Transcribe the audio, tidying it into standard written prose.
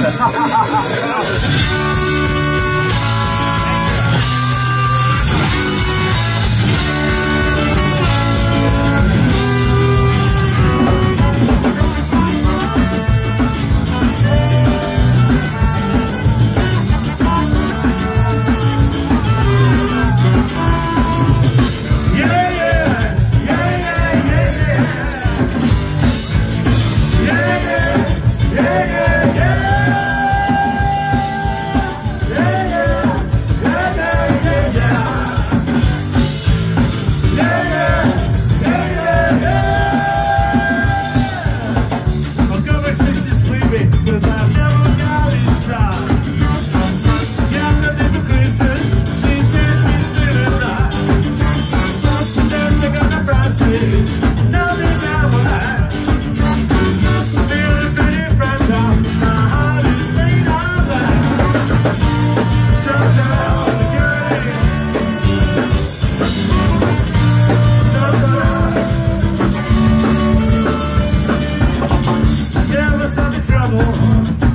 Cause I've never got it tried. Yeah, nothing but Christmas. She says she's feeling right. She says they're gonna price me. Now they got what I feeling pretty fragile. My heart is laid on that. Social security. Social. I never saw the trouble.